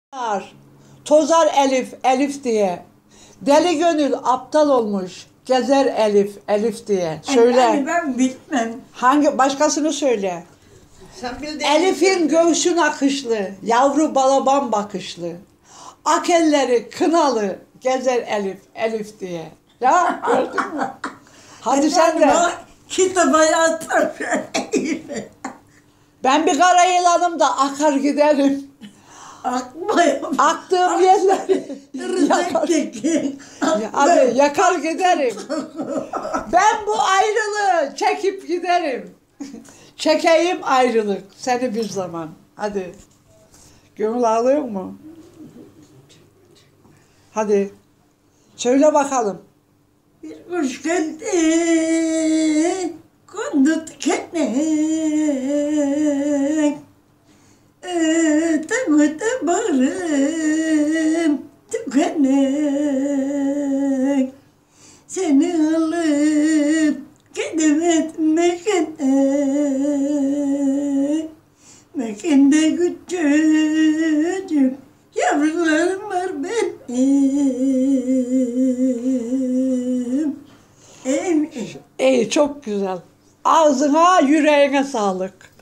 Tozar Elif, Elif diye. Deli gönül aptal olmuş. Gezer Elif, Elif diye. Söyle. Yani ben bilmem. Hangi başkasını söyle. Sen bildin. Elif'in göğsün akışlı, yavru balaban bakışlı. Ak elleri kınalı, gezer Elif, Elif diye. Ya gördün mü? Hadi sen de. Kitaba yazsam. Ben bir kara yılanım da akar giderim. Aklıma Aktığım yerleri yakar. Hadi yakar giderim. Ben bu ayrılığı çekip giderim. Çekeyim ayrılık seni bir zaman. Hadi. Gönül ağlıyor mu? Hadi. Söyle bakalım. Bir kuş geldi, kondu dikenine. Ötemede bağrım tükenek. Seni alıp gidemedim mekene. Mekende küçücük yavrularım var benim. İyi, çok güzel. Ağzına, yüreğine sağlık.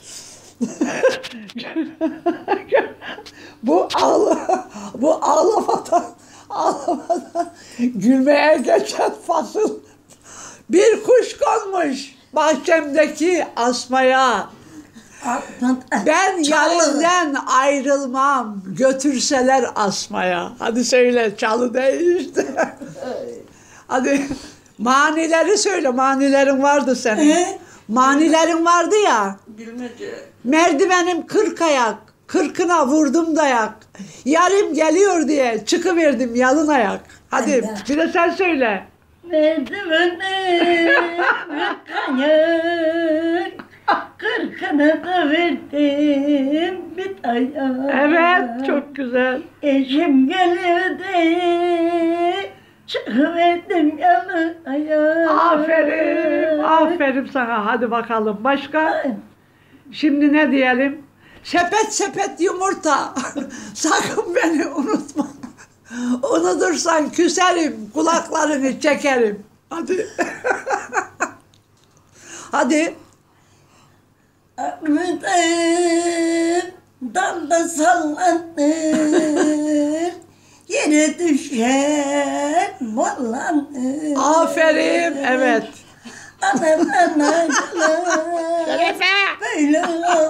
bu ağlamadan gülmeye geçen fasıl. Bir kuş konmuş bahçemdeki asmaya. Ben yarinden ayrılmam, götürseler asmaya. Hadi söyle, çalı değil işte. Hadi manileri söyle, manilerin vardı senin. Manilerin vardı ya. Bilmece. Merdivenim 40 ayak, 40'ına vurdum dayak. Yarim geliyor diye çıkıverdim yalın ayak. Hadi bir de sen söyle. Merdivene kayak, kırkına da verdim bir ayak. Evet, çok güzel. Eşim gelirdi, çıkıverdim yalı ayak. Aferin, aferin sana. Hadi bakalım. Başka? Şimdi ne diyelim? Sepet sepet yumurta. Sakın beni unutma. Unutursan küserim, kulaklarını çekerim. Hadi. Hadi. Armudum dalda sallanır, yere düşer mollanır. Aferin, evet. Analar Şerefe. böyle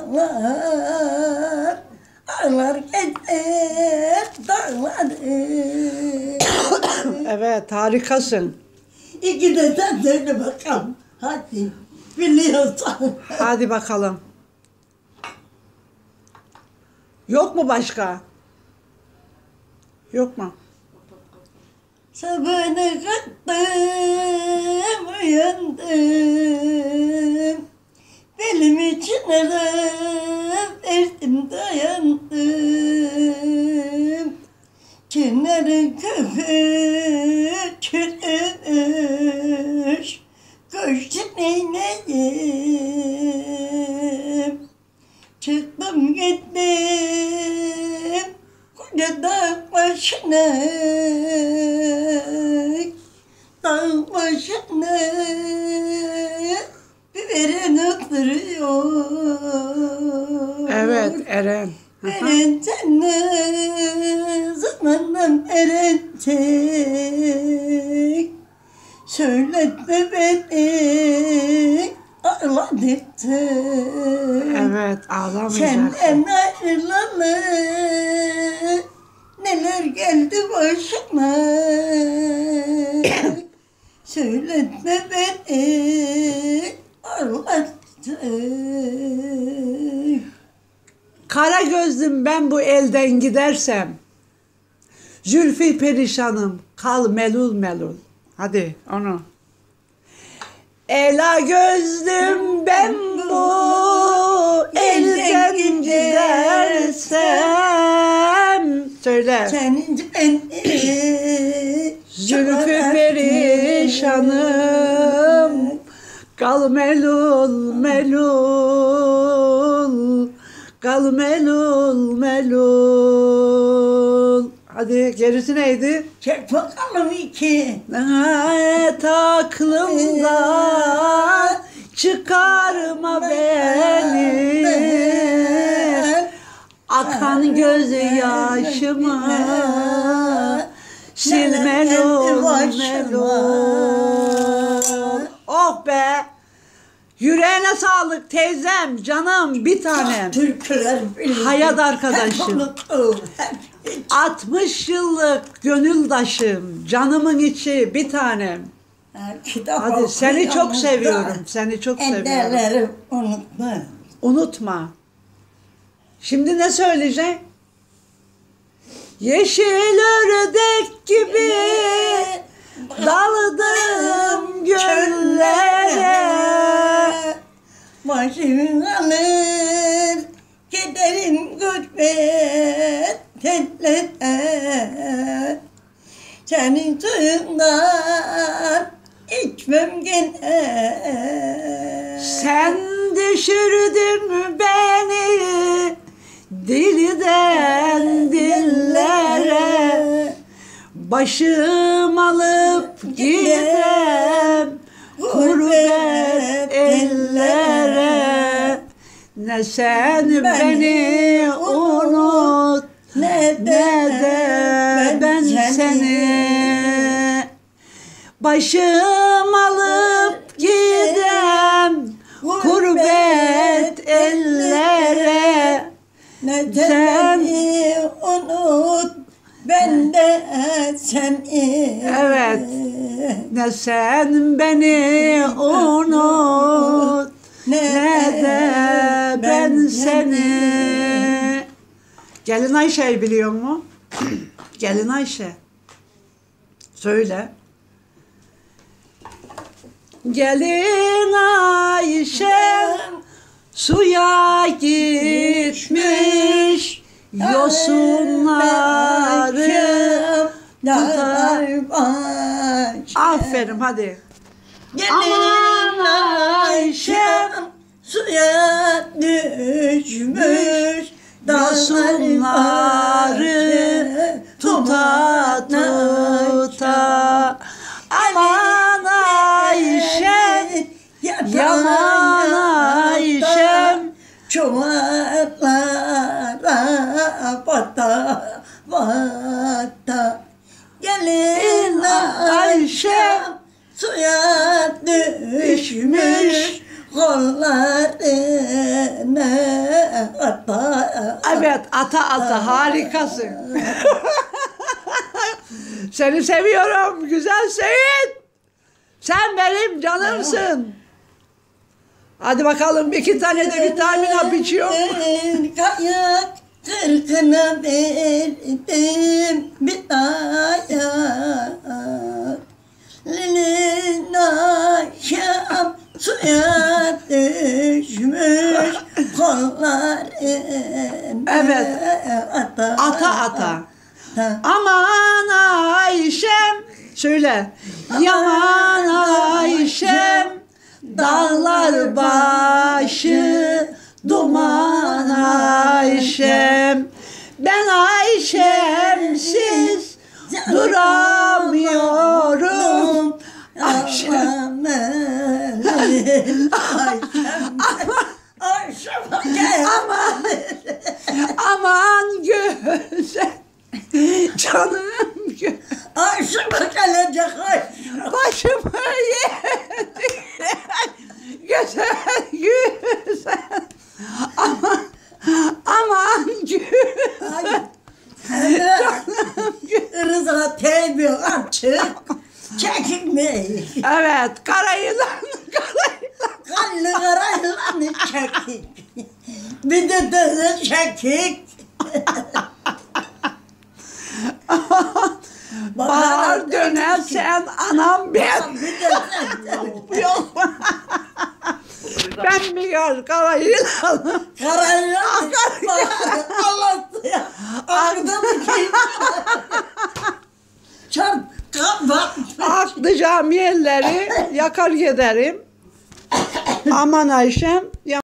ağlar, ağlar gider dağlanır. Evet, harikasın. İki de sen söyle bakalım. Hadi biliyorsan. Hadi bakalım. Yok mu başka? Yok mu? Sabahına kalktım, uyandım. Belim için alıp verdim dayandım. Kenarı kökü çürümüş, koştum eyleyim. Çıktım gittim koca dağ başına, dağ başına bir veren oturuyor. Evet, Eren. Eren sen zamandan eren tek, söyletme beni ağladırtın. Evet, ağlamayacaksın. Senden ayrılalı neler geldi başıma. Söyletme beni ağlattın. Kara gözlüm ben bu elden gidersem, zülfü perişanım kal melul melul. Hadi onu. Ela gözlüm ben bu elden gidersem. Söyle. Senin beni Zülfü perişanım kal melul melul. Kal melul melul. Hadi gerisi neydi? Çek bakalım iki. Et aklımdan çıkarma beni, akan gözyaşımı sil melul melul. Oh be! Yüreğine sağlık teyzem, canım, bir tanem. Türküler bildim. Hayat arkadaşım. Hep unuttum. 60 yıllık gönüldaşım, canımın içi, bir tanem. Kitap Hadi seni çok okuyorum da seviyorum. Seni çok seviyorum. Ederleri unutma. Unutma. Şimdi ne söyleyeceksin? Yeşil ördek gibi daldım göllere. Başım alır giderim gurbet ellere. Senin suyundan içmem gene. Sen düşürdün beni dilden dillere. Başım alıp gidem gurbet ellere. Ne sen beni unut, ne de ben seni. Başım alıp gidem gurbet ellere. Ne de beni unut, ben de seni. Evet. Ne sen beni unut, ne de ben seni. Gelin Ayşe'yi biliyor mu? Gelin Ayşe. Söyle. Gelin Ayşe suya gitmiş, yosunları tutar. Aferin hadi. Gelin Ayşem suya düşmüş, yosunları tuta tuta. Aman Ayşem, yaman Ayşem, çuvallara bata bata. Gelin Ayşem suya düşmüş, kollarına ata. evet, ata ata, harikasın. Seni seviyorum güzel Seyit. Sen benim canımsın. Hadi bakalım, 2 tane de vitamin hap içiyor. Kayak kırkına verdim bir dayak. Lilin akşam suya düşmüş, kollarına Evet. ata. Ata ata. Aman Ayşem, söyle. Yaman Ayşem, dağlar başı duman Ayşem. Ben Ayşemsiz duramıyorum. Ayşem. Aman güzel canım Aşıma gelecek aşıma. başımı yedi. Güzel güzel. Aman güzel. Rıza teybi açık. Çekinmeyi. Evet, kara yılan. Kanlı karayılanı çekik. Bir de dızı çekik. Bahar dönersen anam ben. Bir de sen. Yok. Ben bir gör kara yılanım. Karayılanı Allah'tı ya. Akdı mı ki? Çarp kapat. Aklayacağım yerleri yakar giderim. Aman Ayşem.